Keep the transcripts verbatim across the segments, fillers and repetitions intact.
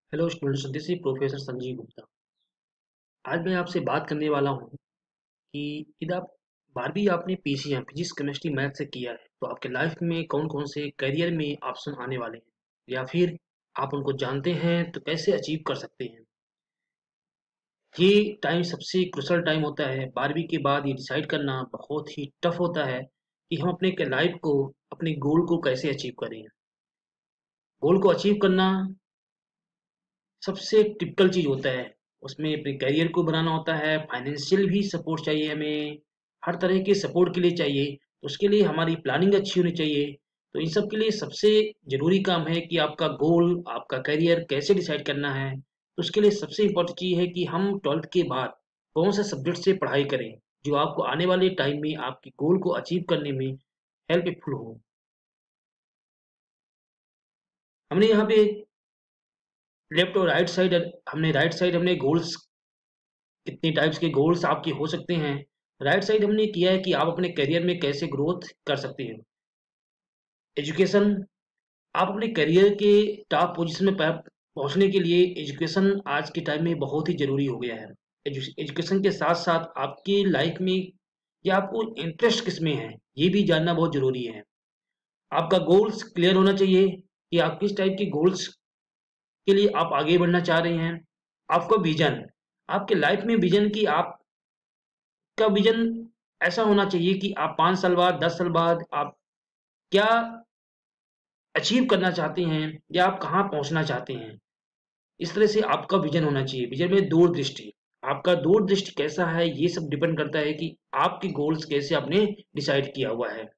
Hello students, this is professor Sanjeev Gupta. आज मैं आपसे बात करने वाला हूँ कि यदि आप बारहवीं आपने पीसीएम फिजिक्स केमिस्ट्री मैथ से किया है तो आपके लाइफ में कौन कौन से करियर में ऑप्शन आने वाले हैं, या फिर आप उनको जानते हैं तो कैसे अचीव कर सकते हैं। ये टाइम सबसे क्रुशल टाइम होता है। बारहवीं के बाद ये डिसाइड करना बहुत ही टफ होता है कि हम अपने लाइफ को, अपने गोल को कैसे अचीव करें। गोल को अचीव करना सबसे टिपिकल चीज़ होता है। उसमें अपने करियर को बनाना होता है, फाइनेंशियल भी सपोर्ट चाहिए हमें, हर तरह के सपोर्ट के लिए चाहिए। तो उसके लिए हमारी प्लानिंग अच्छी होनी चाहिए। तो इन सब के लिए सबसे ज़रूरी काम है कि आपका गोल, आपका करियर कैसे डिसाइड करना है। तो उसके लिए सबसे इम्पोर्टेंट चीज़ है कि हम ट्वेल्थ के बाद कौन से सब्जेक्ट से पढ़ाई करें, जो आपको आने वाले टाइम में आपके गोल को अचीव करने में हेल्पफुल हो। हमने यहाँ पे लेफ्ट और राइट साइड हमने राइट साइड हमने गोल्स, कितने टाइप्स के गोल्स आपके हो सकते हैं। राइट साइड हमने किया है कि आप अपने करियर में कैसे ग्रोथ कर सकते हैं। एजुकेशन, आप अपने करियर के टॉप पोजीशन में पह- पहुंचने के लिए एजुकेशन आज के टाइम में बहुत ही ज़रूरी हो गया है। एजु, एजुकेशन के साथ साथ आपकी लाइफ में या आपको इंटरेस्ट किस में है, ये भी जानना बहुत ज़रूरी है। आपका गोल्स क्लियर होना चाहिए कि आप किस टाइप के गोल्स के लिए आप आगे बढ़ना चाह रहे हैं। आपका विजन, आपके लाइफ में विजन की आप का विज़न ऐसा होना चाहिए कि आप पाँच साल बाद, दस साल बाद आप क्या अचीव करना चाहते हैं या आप कहाँ पहुँचना चाहते हैं। इस तरह से आपका विज़न होना चाहिए। विज़न में दूरदृष्टि, आपका दूरदृष्टि कैसा है, ये सब डिपेंड करता है कि आपके गोल्स कैसे आपने डिसाइड किया हुआ है।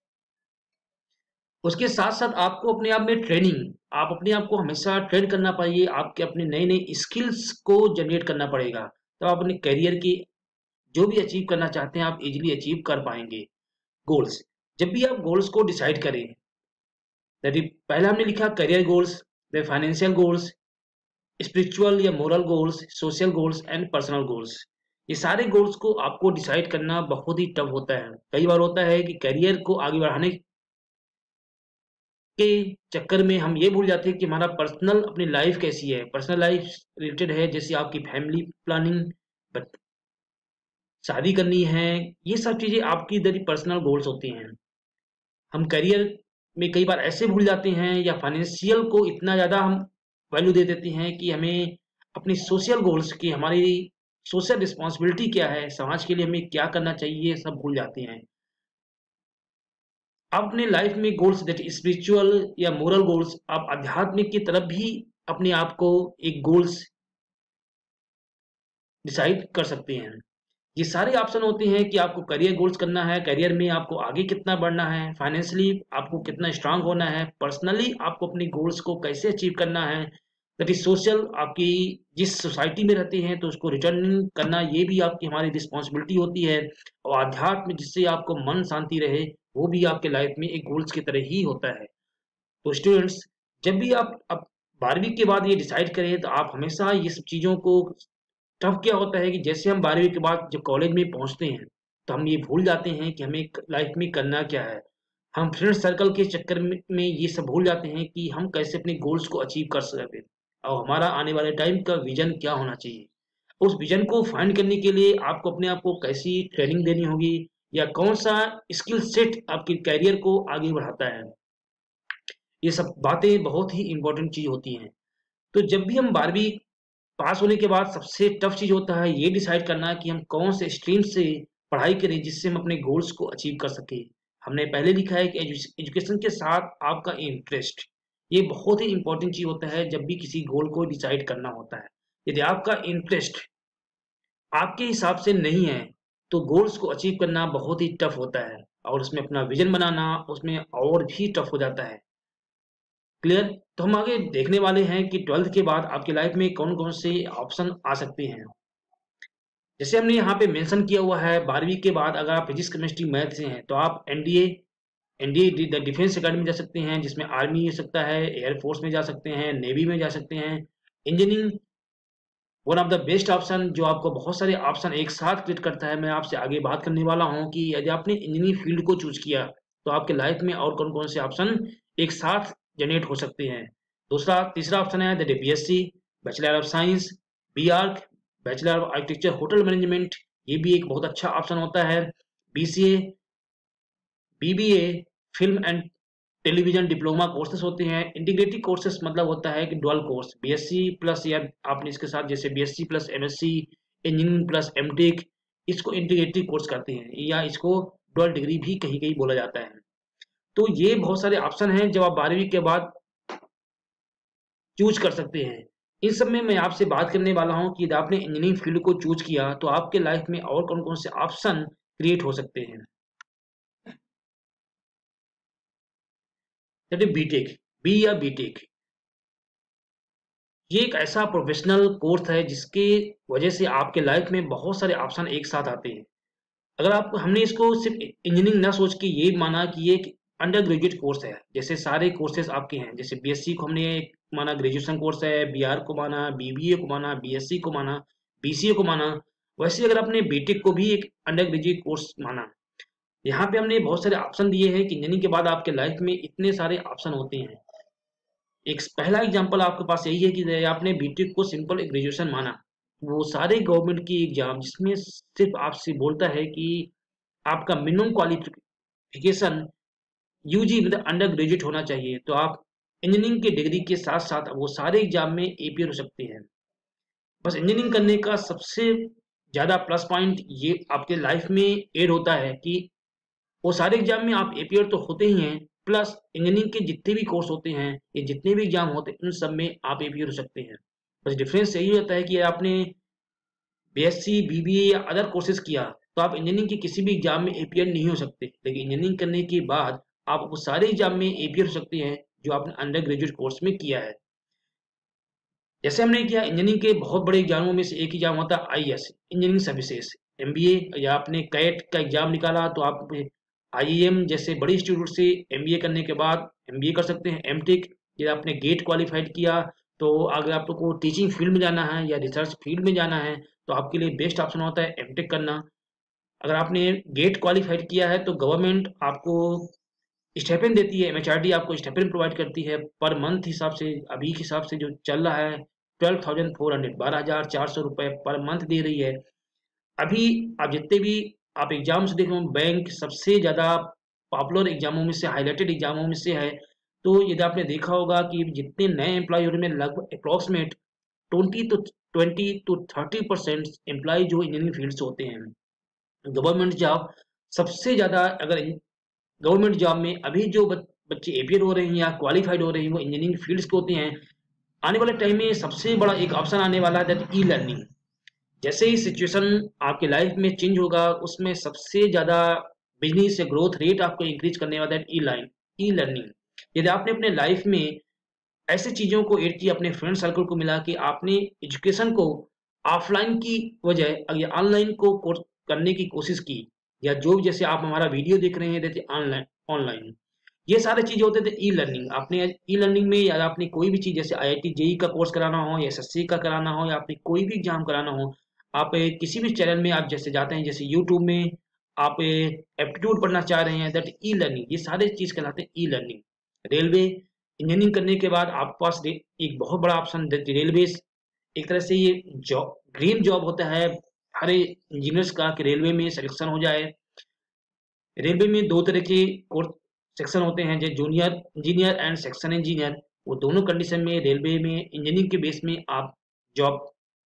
उसके साथ-साथ आपको अपने आप में ट्रेनिंग, आप अपने आप को हमेशा ट्रेन करना पाइए, आपके अपने नए-नए स्किल्स को जनरेट करना पड़ेगा। तो आप अपने करियर की जो भी अचीव करना चाहते हैं, आप ईज़िली अचीव कर पाएँगे। गोल्स, जब भी आप गोल्स को डिसाइड करें, यदि पहला हमने लिखा करियर गोल्स, फिर फाइनेंशियल गोल्स, स्पिरिचुअल या moral goals, social goals and personal goals. ये सारे गोल्स को आपको डिसाइड करना बहुत ही टफ होता है। कई बार होता है कि करियर को आगे बढ़ाने के चक्कर में हम ये भूल जाते हैं कि हमारा पर्सनल अपनी लाइफ कैसी है। पर्सनल लाइफ रिलेटेड है, जैसे आपकी फैमिली प्लानिंग, बट शादी करनी है, ये सब चीज़ें आपकी इधर ही पर्सनल गोल्स होती हैं। हम करियर में कई बार ऐसे भूल जाते हैं या फाइनेंशियल को इतना ज़्यादा हम वैल्यू दे देते हैं कि हमें अपनी सोशल गोल्स की, हमारी सोशल रिस्पॉन्सिबिलिटी क्या है, समाज के लिए हमें क्या करना चाहिए, ये सब भूल जाते हैं। आप अपने लाइफ में गोल्स दैट स्पिरिचुअल या मोरल गोल्स, आप आध्यात्मिक की तरफ भी अपने आप को एक गोल्स डिसाइड कर सकते हैं। ये सारे ऑप्शन होते हैं कि आपको करियर गोल्स करना है, करियर में आपको आगे कितना बढ़ना है, फाइनेंशियली आपको कितना स्ट्रांग होना है, पर्सनली आपको अपने गोल्स को कैसे अचीव करना है, दैट इज़ सोशल, आपकी जिस सोसाइटी में रहते हैं तो उसको रिटर्निंग करना, ये भी आपकी हमारी रिस्पॉन्सिबिलिटी होती है। और आध्यात्म, जिससे आपको मन शांति रहे, वो भी आपके लाइफ में एक गोल्स की तरह ही होता है। तो स्टूडेंट्स, जब भी आप अब बारहवीं के बाद ये डिसाइड करें तो आप हमेशा ये सब चीज़ों को, तब क्या होता है कि जैसे हम बारहवीं के बाद जब कॉलेज में पहुँचते हैं, तो हम ये भूल जाते हैं कि हमें क लाइफ़ में करना क्या है। हम फ्रेंड सर्कल के चक्कर में में ये सब भूल जाते हैं कि हम कैसे अपने गोल्स को अचीव कर सकें और हमारा आने वाले टाइम का विज़न क्या होना चाहिए। उस विज़न को फाइंड करने के लिए आपको अपने आप को कैसी ट्रेनिंग देनी होगी, या कौन-सा स्किल सेट आपके करियर को आगे बढ़ाता है। ये सब बातें बहुत ही इम्पोर्टेंट चीज़ होती हैं। तो जब भी हम बारहवीं पास होने के बाद सबसे टफ चीज़ होता है ये डिसाइड करना कि हम कौन से स्ट्रीम से पढ़ाई करें जिससे हम अपने गोल्स को अचीव कर सकें। हमने पहले लिखा है कि एजु एजुकेशन के साथ आपका इंटरेस्ट, ये बहुत ही इम्पोर्टेंट चीज़ होता है जब भी किसी गोल को डिसाइड करना होता है। यदि आपका इंटरेस्ट आपके हिसाब से नहीं है, तो गोल्स को अचीव करना बहुत ही टफ होता है और उसमें अपना विज़न बनाना उसमें और भी टफ हो जाता है। क्लियर? तो हम आगे देखने वाले हैं कि ट्वेल्थ के बाद आपकी लाइफ में कौन-कौन से ऑप्शन आ सकते हैं। जैसे हमने यहाँ पे मेंशन किया हुआ है, बारहवीं के बाद अगर आप फिजिक्स, केमिस्ट्री, मैथ से हैं, तो आप NDA NDA D the defence academy जा सकते हैं, जिसमें आर्मी हो सकता है, एयर फोर्स में जा सकते हैं, नेवी में जा सकते हैं। Engineering one of the best option, जो आपको बहुत सारे ऑप्शन एक साथ क्रिएट करता है। मैं आपसे आगे बात करने वाला हूँ कि यदि आपने इंजीनियरिंग फील्ड को चूज़ किया, तो आपके लाइफ में और कौन-कौन से ऑप्शन एक साथ जनरेट हो सकते हैं। दूसरा तीसरा ऑप्शन है that is BSc, bachelor of science, B arch, bachelor of architecture hotel management, ये भी एक बहुत अच्छा ऑप्शन होता है। B C A, B B A, film and television diploma courses होते हैं। इंटीग्रेटेड कोर्सेज मतलब होता है कि dual course, B S C plus, या आपने इसके साथ जैसे B S C plus M S C, engineering plus M tech, इसको इंटीग्रेटेड कोर्स करते हैं, या इसको डुअल डिग्री भी कहीं कहीं बोला जाता है। तो ये बहुत सारे ऑप्शन हैं जब आप बारहवीं के बाद चूज कर सकते हैं। इन सब में मैं आपसे बात करने वाला हूं कि यदि आपने इंजीनियरिंग फील्ड को चूज किया तो आपके लाइफ में और कौन कौन से ऑप्शन क्रिएट हो सकते हैं। जैसे बीटेक, बी या बीटेक, ये एक ऐसा प्रोफेशनल कोर्स है जिसके वजह से आपके लाइफ में बहुत सारे ऑप्शन एक साथ आते हैं। अगर आप हमने इसको सिर्फ इंजीनियरिंग ना सोच के ये माना कि ये एक अंडर ग्रेजुएट कोर्स है, जैसे सारे कोर्सेज आपके हैं, जैसे बीएससी को हमने एक माना ग्रेजुएशन कोर्स है, बीआर को माना, बीबीए को माना, बीएससी को माना, बीसीए को माना, वैसे अगर आपने बीटेक को भी एक अंडर ग्रेजुएट कोर्स माना, यहाँ पे हमने बहुत सारे ऑप्शन दिए हैं कि इंजीनियरिंग के बाद आपके लाइफ में इतने सारे ऑप्शन होते हैं। एक पहला एग्जांपल आपके पास यही है कि आपने बीटेक को सिंपल ग्रेजुएशन माना, वो सारे गवर्नमेंट की एग्जाम जिसमें सिर्फ आपसे बोलता है कि आपका मिनिमम क्वालिफिकेशन यूजी मतलब अंडर ग्रेजुएट होना चाहिए, तो आप इंजीनियरिंग की डिग्री के साथ साथ वो सारे एग्जाम में एपीयर हो सकते हैं। बस इंजीनियरिंग करने का सबसे ज़्यादा प्लस पॉइंट ये आपके लाइफ में ऐड होता है कि वो सारे एग्जाम में आप एपीयर तो होते ही हैं, प्लस इंजीनियरिंग के जितने भी कोर्स होते हैं, ये जितने भी एग्जाम होते हैं, उन सब में आप एपीयर हो सकते हैं। बस डिफरेंस यही होता है कि आपने बीएससी, बीबीए या अदर कोर्सेज किया तो आप इंजीनियरिंग के किसी भी एग्जाम में एपीयर नहीं हो सकते, लेकिन इंजीनियरिंग करने के बाद आप वो सारे एग्जाम में एपीयर हो सकते हैं जो आपने अंडर ग्रेजुएट कोर्स में किया है। जैसे हमने किया इंजीनियरिंग के बहुत बड़े एग्जामों में से एक एग्जाम होता है I S, engineering services, MBA, या आपने कैट का एग्जाम निकाला तो आप आईआईएम जैसे बड़ी इंस्टीट्यूट से एमबीए करने के बाद एमबीए कर सकते हैं। एमटेक, यदि आपने गेट क्वालिफाइड किया तो अगर आप लोग को टीचिंग फील्ड में जाना है या रिसर्च फील्ड में जाना है तो आपके लिए बेस्ट ऑप्शन होता है एमटेक करना। अगर आपने गेट क्वालिफाइड किया है तो गवर्नमेंट आपको स्टाइपेंड देती है, एमएचआरडी आपको स्टाइपेंड प्रोवाइड करती है पर मंथ हिसाब से, अभी के हिसाब से जो चल रहा है ट्वेल्व थाउजेंड फोर हंड्रेड, बारह हजार चार सौ रुपये पर मंथ दे रही है। अभी आप जितने भी आप एग्जाम्स देख रहे हो, बैंक सबसे ज़्यादा पॉपुलर एग्जामों में से, हाईलाइटेड एग्जामों में से है। तो यदि आपने देखा होगा कि जितने नए एम्प्लॉय हो रहे हैं लगभग approximate twenty to twenty to thirty percent employ जो इंजीनियरिंग फील्ड से होते हैं। गवर्नमेंट जॉब सबसे ज़्यादा, अगर गवर्नमेंट जॉब में अभी जो बच्चे एपीयर हो रहे हैं या क्वालिफाइड हो रहे हैं वो इंजीनियरिंग फील्ड्स के होते हैं। आने वाले टाइम में सबसे बड़ा एक ऑप्शन आने वाला है दैट ई लर्निंग। जैसे ही सिचुएशन आपके लाइफ में चेंज होगा उसमें सबसे ज़्यादा बिजनेस या ग्रोथ रेट आपको इंक्रीज करने वाला है ई लाइन ई लर्निंग। यदि आपने अपने लाइफ में ऐसे चीज़ों को ऐड किया, अपने फ्रेंड सर्कल को मिला कि आपने एजुकेशन को ऑफलाइन की वजह या ऑनलाइन को कोर्स करने की कोशिश की, या जो जैसे आप हमारा वीडियो देख रहे हैं देते ऑनलाइन ऑनलाइन ये सारे चीज़ होते थे ई लर्निंग। आपने ई लर्निंग में या आपने कोई भी चीज़ जैसे आईआईटी जेई का कोर्स कराना हो या एसएससी का कराना हो या आपने कोई भी एग्जाम कराना हो, आप किसी भी चैनल में आप जैसे जाते हैं, जैसे यूट्यूब में आप एप्टीट्यूड पढ़ना चाह रहे हैं दैट ई लर्निंग, ये सारे चीज़ कहलाते हैं ई लर्निंग। रेलवे, इंजीनियरिंग करने के बाद आपके पास एक बहुत बड़ा ऑप्शन रेलवे, एक तरह से ये जॉब ड्रीम जॉब होता है हर इंजीनियर्स का कि रेलवे में सिलेक्शन हो जाए। रेलवे में दो तरह के कोर्स सेक्शन होते हैं, जो junior engineer and section engineer. वो दोनों कंडीशन में रेलवे में इंजीनियरिंग के बेस में आप जॉब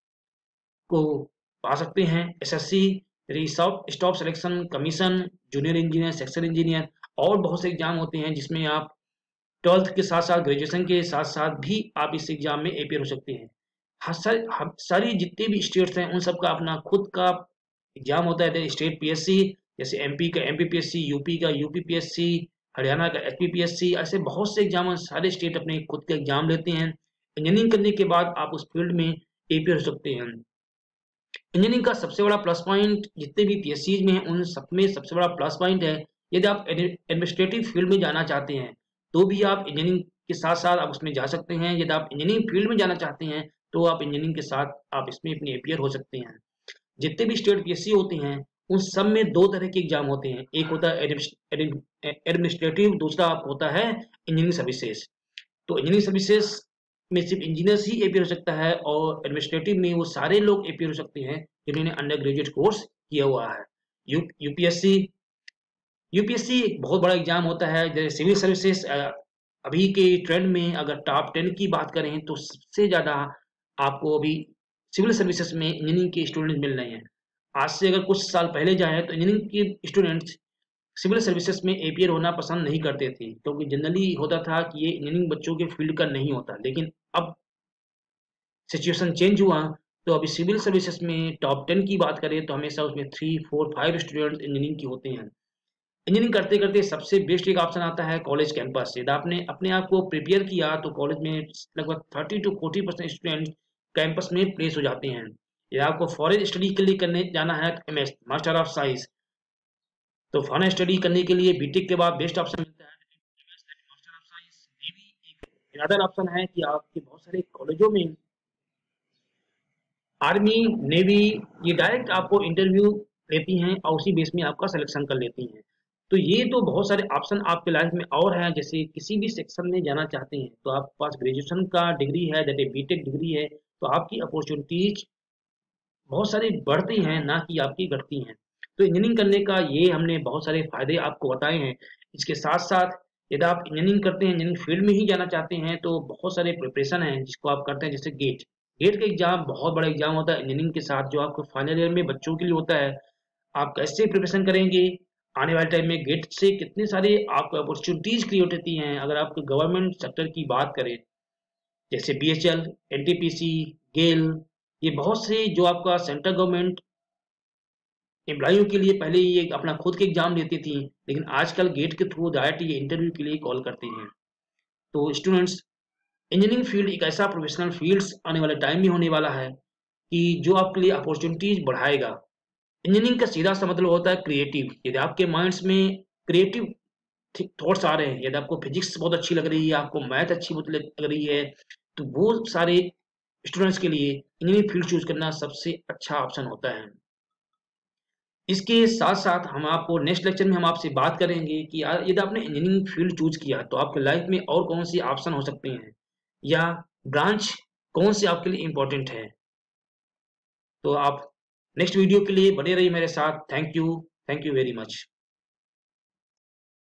को पा सकते हैं। SSC, staff selection commission, junior engineer, section engineer, और बहुत से एग्जाम होते हैं जिसमें आप ट्वेल्थ के साथ साथ ग्रेजुएशन के साथ साथ भी आप इस एग्जाम में अपेयर हो सकते हैं। हर सारी सारी जितने भी स्टेट्स हैं उन सब का अपना खुद का एग्जाम होता है। स्टेट पीएससी, जैसे एमपी का एमपीपीएससी, यूपी का यूपीपीएससी, हरियाणा का एचपीपीएससी, ऐसे बहुत से एग्जाम सारे स्टेट अपने खुद के एग्जाम लेते हैं। इंजीनियरिंग करने के बाद आप उस फील्ड में अपेयर हो सकते हैं। इंजीनियरिंग का सबसे बड़ा प्लस पॉइंट जितने भी पीएससी में हैं उन सब में सबसे बड़ा प्लस पॉइंट है, यदि आप एडमिनिस्ट्रेटिव फील्ड में जाना चाहते हैं तो भी आप इंजीनियरिंग के साथ साथ आप उसमें जा सकते हैं। यदि आप इंजीनियरिंग फील्ड में जाना चाहते हैं तो आप इंजीनियरिंग के साथ आप इसमें अपने अपियर हो सकते हैं। जितने भी स्टेट पीएससी होते हैं उन सब में दो तरह के एग्जाम होते हैं, एक होता है एडमिनिस्ट्रेटिव, दूसरा होता है इंजीनियरिंग सर्विसेज। तो इंजीनियरिंग सर्विसेज में सिर्फ इंजीनियर्स ही अपियर हो सकता है और एडमिनिस्ट्रेटिव में वो सारे लोग अपियर हो सकते हैं जिन्होंने अंडर ग्रेजुएट कोर्स किया हुआ है। यू यूपीएससी यूपीएससी एक बहुत बड़ा एग्जाम होता है। जैसे सिविल सर्विसेज अभी के ट्रेंड में अगर टॉप टेन की बात करें तो सबसे ज़्यादा आपको अभी सिविल सर्विसेज में इंजीनियरिंग के स्टूडेंट मिल रहे हैं। आज से अगर कुछ साल पहले जाएँ तो इंजीनियरिंग के स्टूडेंट्स सिविल सर्विसेज में अपियर होना पसंद नहीं करते थे, क्योंकि जनरली होता था कि ये इंजीनियरिंग बच्चों के फील्ड का नहीं होता। लेकिन अब सिचुएशन चेंज हुआ, तो अभी सिविल सर्विसेज में टॉप टेन की बात करें तो हमेशा उसमें three, four, five students engineering के होते हैं। इंजीनियरिंग करते-करते सबसे बेस्ट एक ऑप्शन आता है कॉलेज कैंपस। यदि आपने अपने आप को प्रिपेयर किया तो कॉलेज में लगभग thirty to forty percent student campus में प्लेस हो जाते हैं। यदि आपको फॉरेन स्टडी के लिए करने जाना है एमएस मास्टर ऑफ साइंस, तो फॉरेन स्टडी करने के लिए बीटेक के बाद बेस्ट ऑप्शन मिलता है MS master of science. Navy एक अदर ऑप्शन है कि आपके बहुत सारे कॉलेजों में आर्मी, नेवी ये डायरेक्ट आपको इंटरव्यू लेती हैं और उसी बेस में आपका सिलेक्शन कर लेती हैं। तो ये तो बहुत सारे ऑप्शन आपके लाइफ में और हैं। जैसे किसी भी सेक्शन में जाना चाहते हैं तो आपके पास ग्रेजुएशन का डिग्री है, दैट है बीटेक डिग्री है, तो आपकी अपॉर्चुनिटीज बहुत सारी बढ़ती हैं, ना कि आपकी घटती हैं। तो इंजीनियरिंग करने का ये हमने बहुत सारे फायदे आपको बताए हैं। इसके साथ साथ यदि आप इंजीनियरिंग करते हैं, इंजीनियरिंग फील्ड में ही जाना चाहते हैं, तो बहुत सारे प्रिपरेशन हैं जिसको आप करते हैं। जैसे गेट गेट का एग्जाम बहुत बड़ा एग्जाम होता है इंजीनियरिंग के साथ, जो आपको फाइनल ईयर में बच्चों के लिए होता है। आप कैसे प्रिपरेशन करेंगे, आने वाले टाइम में गेट से कितने सारे आपको अपॉर्चुनिटीज क्रिएट होती हैं। अगर आप गवर्नमेंट सेक्टर की बात करें, जैसे बीएचईएल, एनटीपीसी, गेल, ये बहुत से जो आपका सेंट्रल गवर्नमेंट एम्प्लॉइयों के लिए पहले ये अपना खुद के एग्जाम देती थी, लेकिन आजकल गेट के थ्रू डायरेक्ट ये इंटरव्यू के लिए कॉल करते हैं। तो स्टूडेंट्स, इंजीनियरिंग फील्ड एक ऐसा प्रोफेशनल फील्ड्स आने वाले टाइम में होने वाला है कि जो आपके लिए अपॉर्चुनिटीज बढ़ाएगा। इंजीनियरिंग का सीधा सा मतलब होता है क्रिएटिव। यदि आपके माइंड्स में क्रिएटिव थॉट्स आ रहे हैं, यदि आपको फिजिक्स बहुत अच्छी लग रही है, आपको मैथ अच्छी बहुत लग रही है, तो वो सारे स्टूडेंट्स के लिए इंजीनियरिंग फील्ड चूज करना सबसे अच्छा ऑप्शन होता है। इसके साथ-साथ हम आपको नेक्स्ट लेक्चर में हम आपसे बात करेंगे कि यार यदि आपने इंजीनियरिंग फील्ड चूज़ किया तो आपके लाइफ में और कौन-सी ऑप्शन हो सकते हैं या ब्रांच कौन से आपके लिए इम्पोर्टेंट है। तो आप नेक्स्ट वीडियो के लिए बने रहिए मेरे साथ। Thank you, thank you very much.